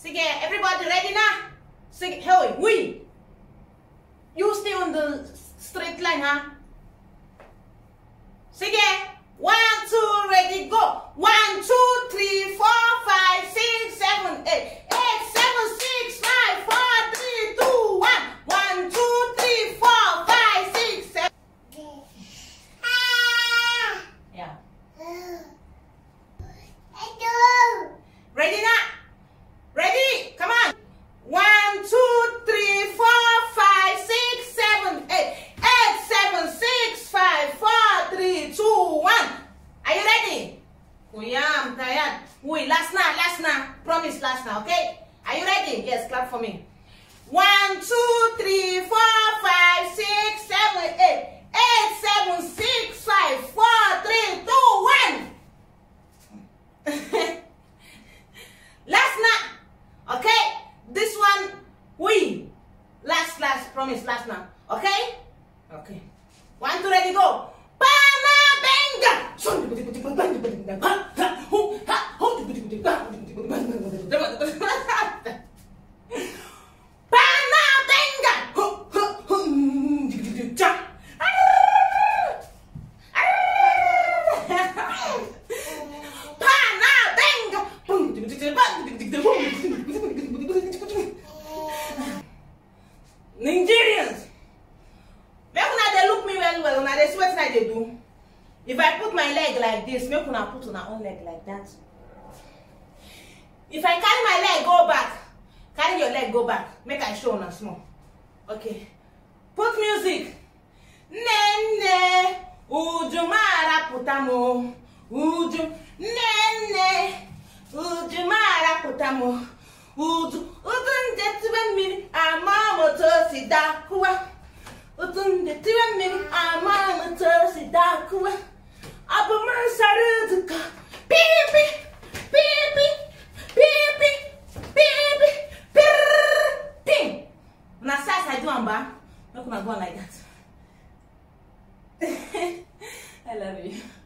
Sige, everybody ready now? Sige, hey, we. You stay on the straight line, huh? Sige, 1, 2, ready, go. 1, 2, 3, 4, 5, 6, 7, 8, 8, 7, 6, 5, 4, 3, 2, 1. 1, 2, 3, 4, 5, 6, 7. Yeah. Ready now? Ready? Come on. 1, 2, 3, 4, 5, 6, 7, 8. 8, 7, 6, 5, 4, 3, 2, 1. Are you ready? Oh yeah, I'm tired. Wait, last now. Promise last now, okay? Are you ready? Yes, clap for me. 1, 2, 3, 4, 5, 6, 7, 8. 8, 7, 6, 5, 4, 3, 2, 1. Last now. Okay? This one, we. Last, promise, last now. Okay? Okay. 1, 2, ready, go. Nigerians, make una dey look me well, una dey see wetin I dey do. If I put my leg like this, make una put una own leg like that. If I carry my leg go back, carry your leg go back. Make I show una small. Okay. Put music. Nene, ujumara putamo. Nene, ujumara putamo. Udun de mini amamoto si dakuwa. Udun de mini amamoto si dakuwa. Abuman saruduka. Pipi, pipi, pipi, pipi, ping. Now size I do amba. Not gonna go like that. I love you.